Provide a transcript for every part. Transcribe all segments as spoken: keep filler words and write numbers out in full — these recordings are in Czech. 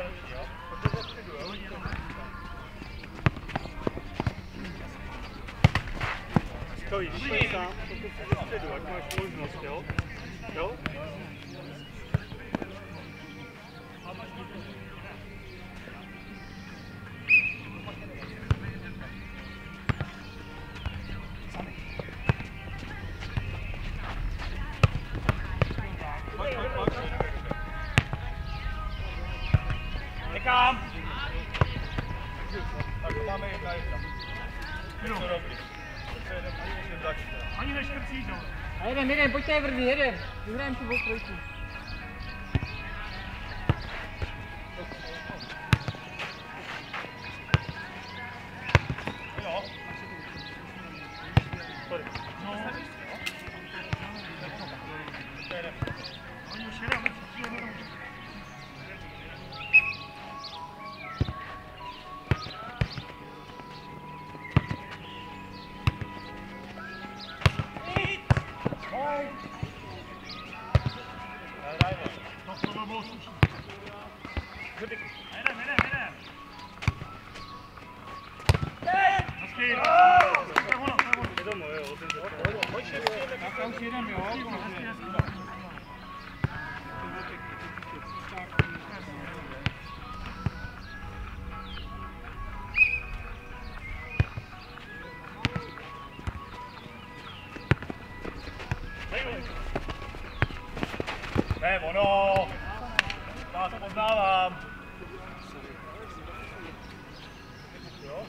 Stojíš, stojí sám, pokud jsi ze středu, ať máš možnost, jo? Jo? Někam! Tak to máme jedna jedna. Jo. To dobrý. To je dobrý. Ani neškrcíš, jo? A jeden, jeden, pojďte vrdy, jeden. Vyhrajeme tu trojku. Jo. Sorry. No. Oni už jedeme, co si jedeme. Ne, ono! Já to poznávám. Jo?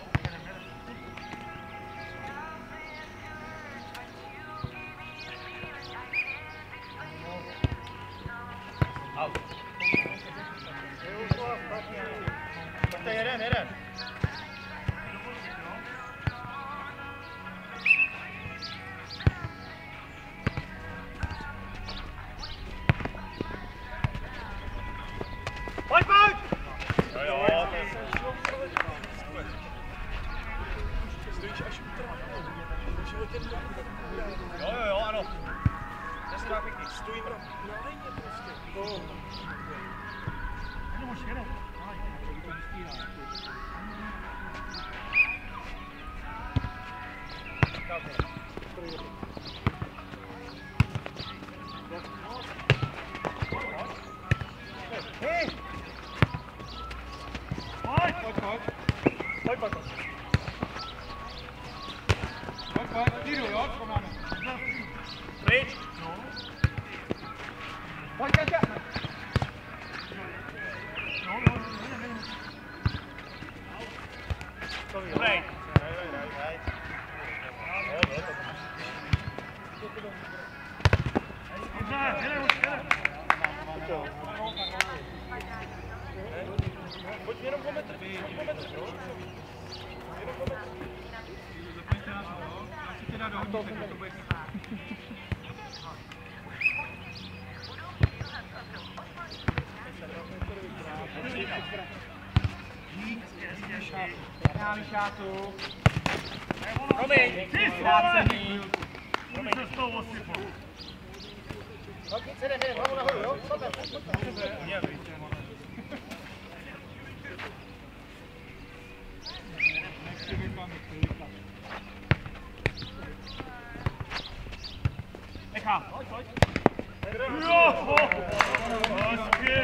Out. Pojďte jeden, jeden. Pojď, pojď! Jo, jo, to je... Stojíš až jo, jo, jo, ano. Nestrá pěkný, stojím na lejně prostě. No, už jedem. Hej! Pojď! Pojď, pojď. Pojď, pojď, pojď. Pojď, pojď, týru, jo, co máme? Pryč. No. Pojď, Kaťa. No, no, ne, ne, ne. Dobrý. Daj, daj, daj, daj. Jo, jo, to. Dobře, jedem, už jedem. Pojď jenom po metr, pojď po metr, jo? Jenom po metr. Zapomeňte na to, jo? Já si teda dohodníte, kdo to bude chtít. Já vyšátu. Promiň, Ty zkrácený. Promiň se s tou osypou. Pojď, se jdem, jdem, hlavu nahoru, jo? Pojď tam, pojď tam. Nechám. Pojď, pojď. Jo! Hezky!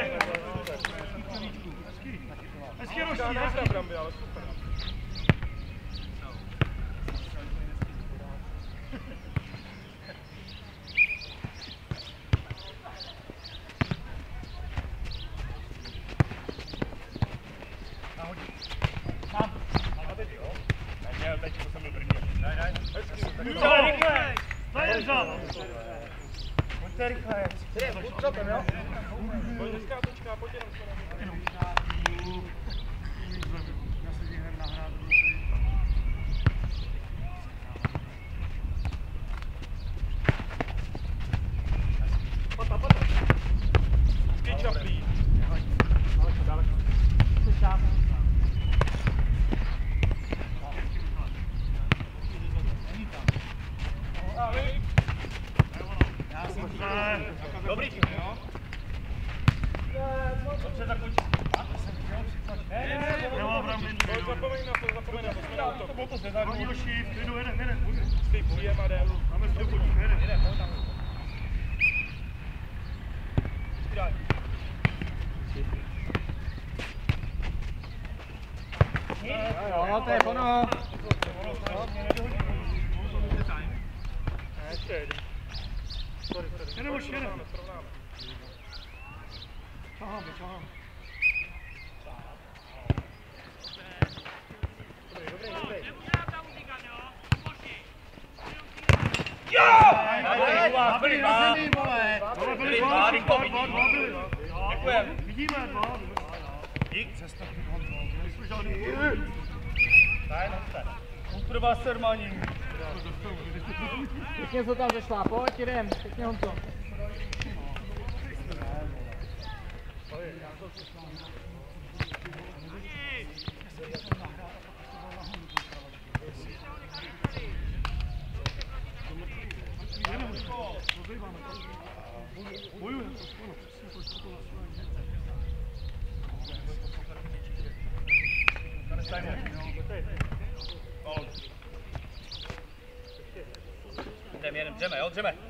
Hezky roští, hezky. Pojďte rychle. Buď zapem, jo? Pojď dneska točka, pojď jenom Já se vyhrám na hrát. Pata, pata. Skej čaplí. Daleko. Dobrý, jo? Dobře, tak tam ven. Zapomeň na to, zapomeň na to, jsme na útok. To bylo to zvedání. Oni hoši, klidu, jeden, jeden, pojď. Skej příjem a jdem. Máme se podík, jeden. Jeden, pojď tam. Vydaj. Jo, to je ono. Ještě jeden. Sorry, sorry. Jeden hoši, jeden. Čaháme, čaháme. Dobrý, dobrý, dobrý. Byli na zemi, vole. Byli dva, dva, dva, dva byli. Děkujem. Vidíme dva. Dík, cesta. Nejsme žádný. Ne, nechce. Utrvá sermaní. Pěkně se tam zešla, pojď, jdem, pěkně Honzo. Bojujeme. Jdeme, jedem, dřeme, jo, dřeme.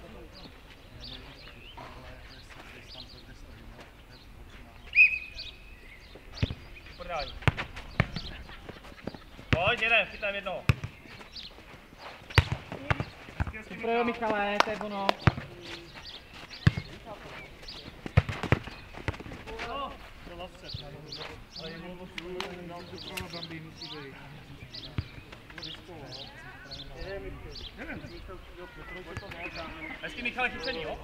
Podání. Pojď, jedem, chytám jednoho. Super, jo, Michale, to je ono. Ale je volno svůj, dál to prava Bambi musí být. Nevím. Hezky Michale chycený, jo?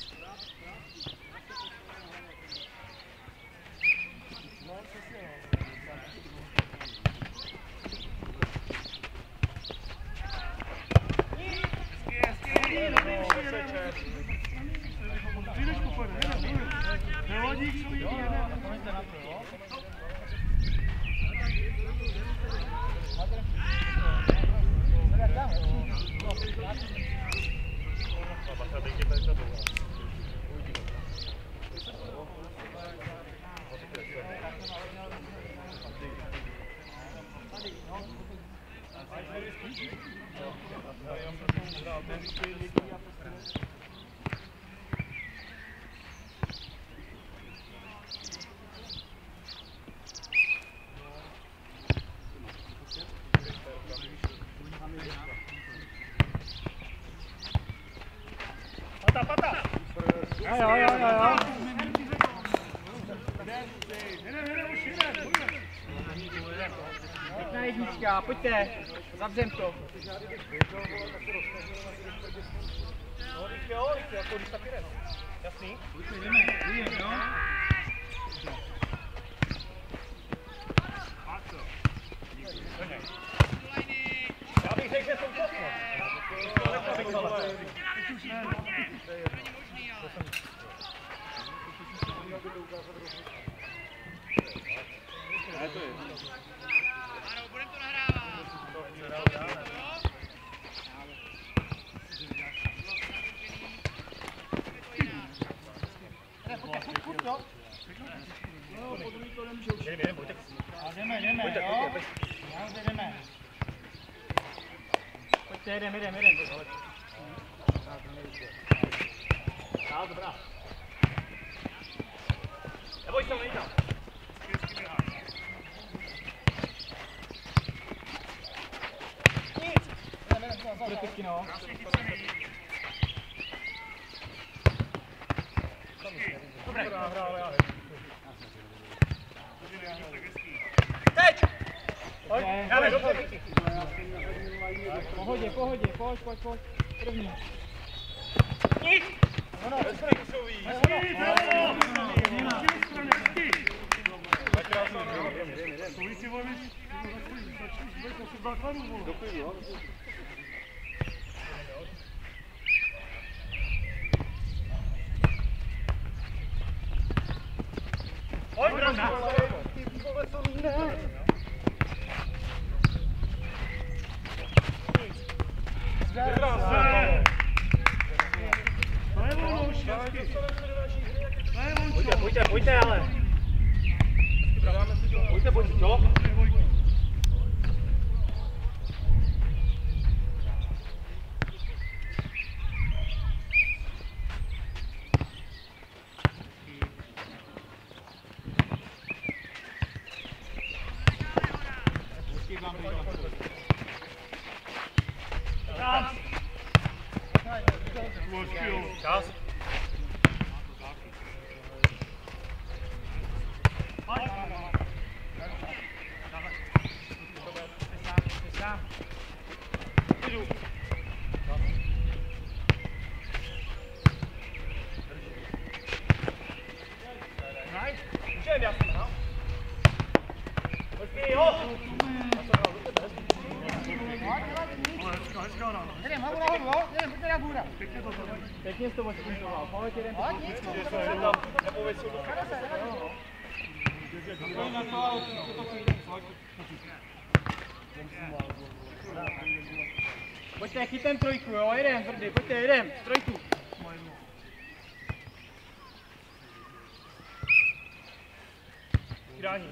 Pata, pata! Jo, jo, jo, jo, jo. Pěkná jednička, pojďte, zavřem to. No, teď jo, teď jako když taky jde, no. Jasný? Jdeme, jdeme, jo. Já bych řekl, že jsem to. Ne, to je. Ano, budeme to nahrávat. Jdeme, jdeme, jo. Já jdeme. Pojďte, jdeme, jdeme, jdeme. Dál, dobrá. Neboj se, nejde. Bude pěkný, no. Dobré. Teď! Pojď, já jde, dobře. Pohodě, pohodě, pojď, pojď, pojď. První. Nic! Ono, bezprej kusový. Souvisí volně, začneš být základu, vole. Doklidu, jo? Pojď, Branda. Pojďte, pojďte, pojďte, ale. Pojďte, pojďte, jo? Ale hezká, hezká rána. Jedem, hlavu nahoru, jo? Jedem, pojďte na bůra. Pěkně to tady. Pěkně jsi to odšpuntoval, pojď jeden. Pojď, nic. Pojď na to, ale to půjde. Pojďte, chytem trojku, jo? Jedem, tvrdý, pojďte, jedem, trojku. Vydání.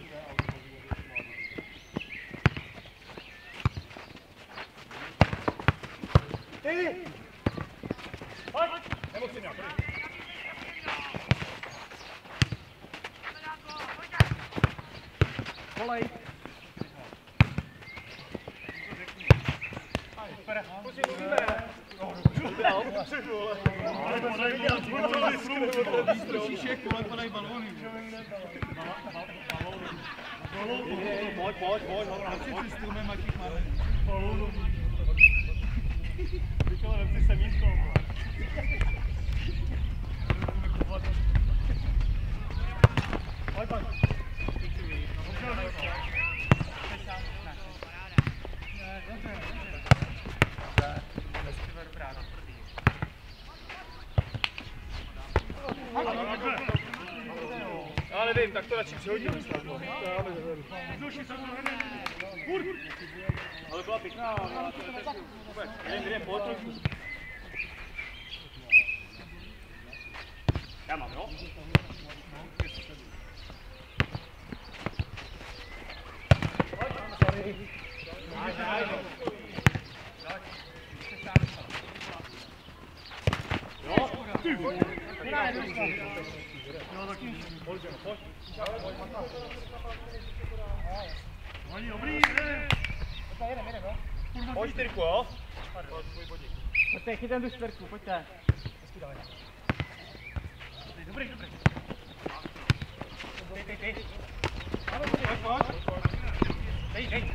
Ty! Pojď! Nemusím nějak, volej. Ale podaj balóny, Stříšek, vole, podaj balóny. Pojď, pojď, pojď, Pojď si strumem, ať jich máme. balónu. Vyšel nepři semínko. Pojď, pojď. Já nevím, tak to radši přihodím. Ale byla pěkná. Jdem, jdem, pojď trošku. Já mám, jo? Oni dobrý, jdem. Jedem, jedem, jo? Pojď čtyřku, jo? Pojďte, chytem tu čtvrku, pojďte. Dobrý, dobrý. Ty, ty, ty. Pojď, pojď. Dej, dej.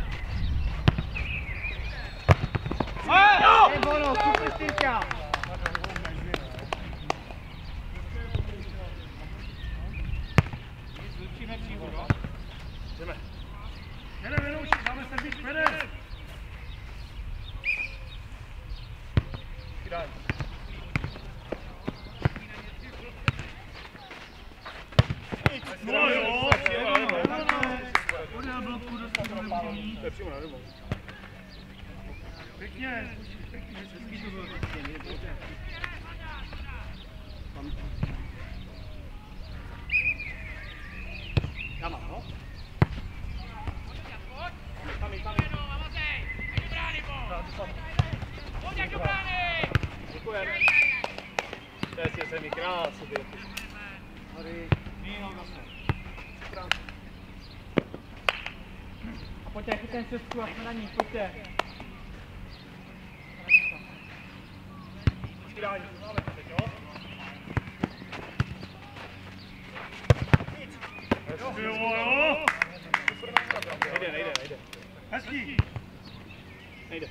Jo! Jen bono, super styrka. Zlepšíme přímo, jo? Jdeme. Jedeme, jenom, dáme sem být, jedeme. Vydání. No jo, to je přímo na dobu. pěkně. Hezký to bylo. Já mám, no. Děkujeme. Teď je se mi krásně. Míhal zase. A pojďte, chytem cestku a jsme na ní, pojďte. Vydání. Máme to teď, jo? Jo, jo. Nejde, nejde, nejde. Hezký. Nejde.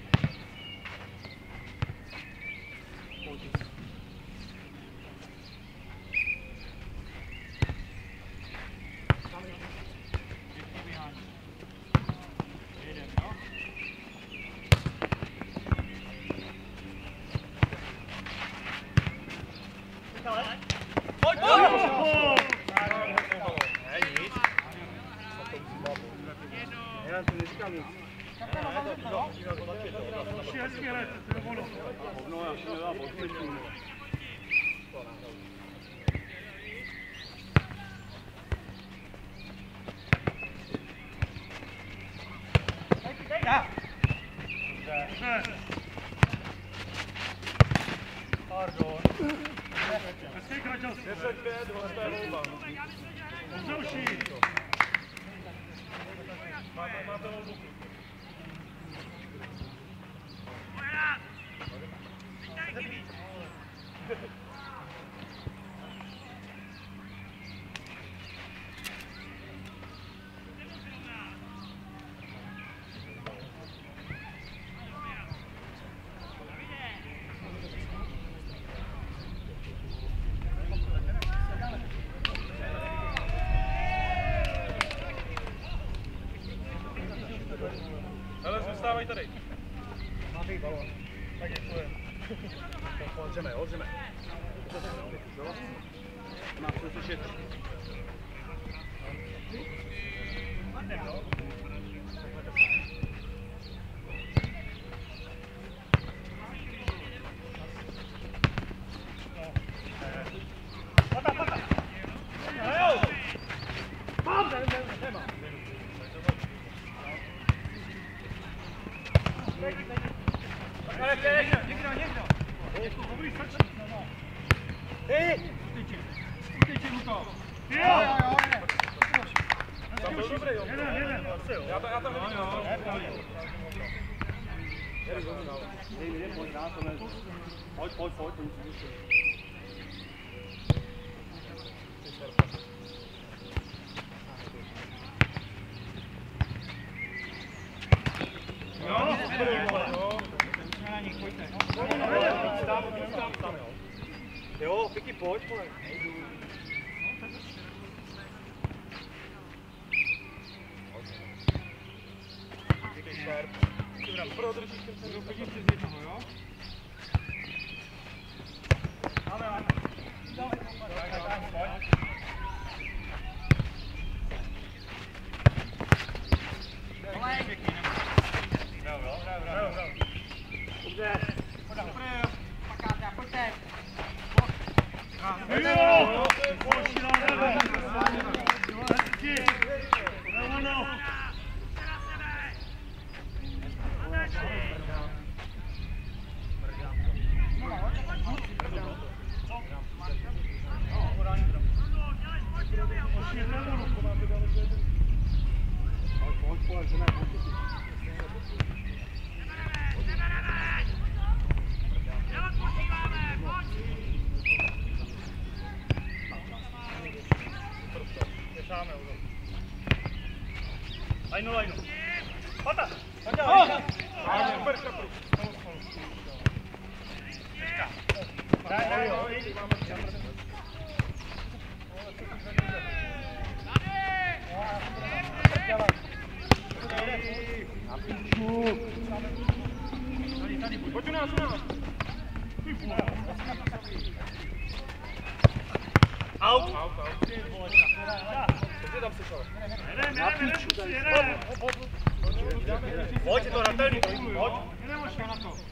Pojď, pojď! Ne, nic. Já to neříkám nic. Další hezký hned, to je ono. No, já jsem nedal podpětí. Dobře. Pardon. Hezký kraťas. deset pět, hostá volba. Dobře uší. Máte, máte volbu. pojď tady. Máte balón. Tak děkuji. Hodřeme, hodřeme. Má co slyšet. Pojď, pojď, pojď. Jo, Piky, pojď, pojď. Pro držíš ten se chodí přes jednoho, jo? Máme, máme. Lajnu, lajnu. Pata! Pata! Super, super. Daj, daj, daj. Pojď u nás, u nás. Out. Out, out. Kde tam se šel? Jedem, jedem, jedem, jedem. Pojď, je to hratelný, pojď. Jedem už na to.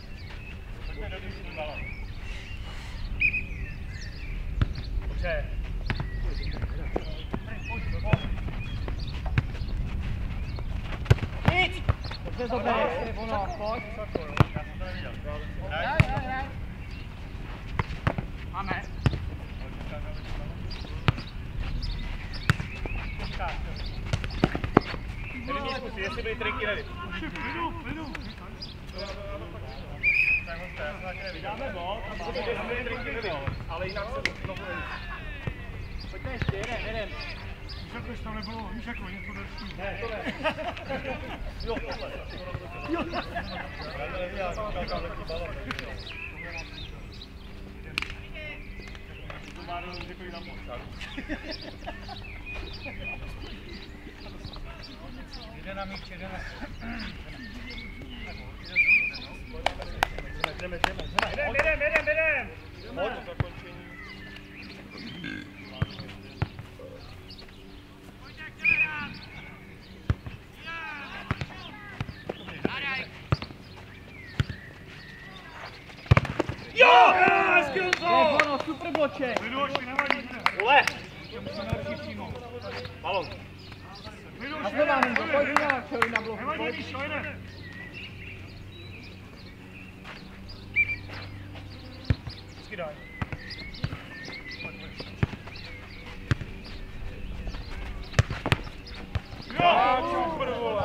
Dobře. Nic! Dobře, dobře, ono, pojď. Hraj, hraj, hraj. Máme. Tady mě zkusí, jestli byly triky tady. Plynu, plynu. Vydáme bod, jestli byly triky tady, ale jinak se znovu nejde. Pojďme ještě, jedem, jedem. Víš, jak tam nebylo, víš, jako něco další. Ne, to ne. Jo, tohle. Jo. Já jsem říkal takový balon. To má jenom takový na pořád. Jde na míč, jde na... Jdeme, jdeme, jdeme. Jdem, jdem, jdem, jdem. Pojď do zakončení. Jo! Skvělko! Ono, super bloček. Vydošli, nevadí. Vole! Balon. A zvedá mi to, pojď na čeli na bloku. Nevadí, víš, to jde. Vždycky daj. Jo, super, vole.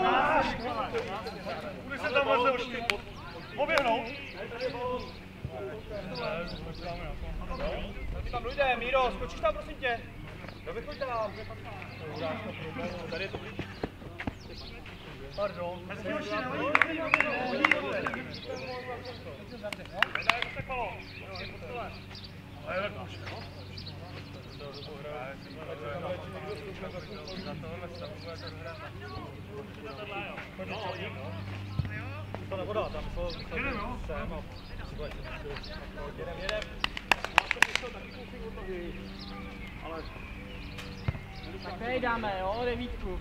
Bude se tam vleze ještě. Poběhnout. Tam dojde, Míro, skočíš tam, prosím tě. No vychoď tam. Tady je to blíž. Pardon. Hezky už si nehodí. Daj, to se kolo. A je lepší, no? Pojď do To nevoda, tam jsou Jedem, jo? sem a třeba jedem, jedem. Já jsem myslel taky kousek od nohy, ale... Tak tady dáme, jo, devítku.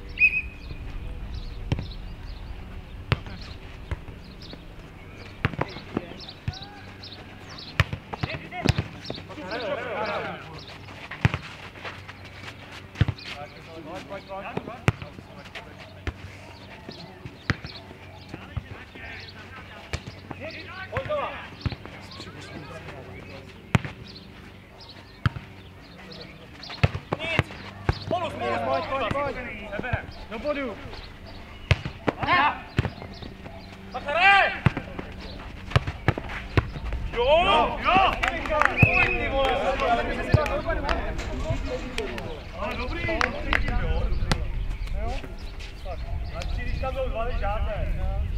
Spolu, spolu, Pojď, pojď, pojď. Seberem. Do bodu. Tak hraje! Jo! Jo! Pojď, ty vole! Ale dobrý, dobrý, jo, dobrý. Tak, lepší, když tam byl dva, než žádné.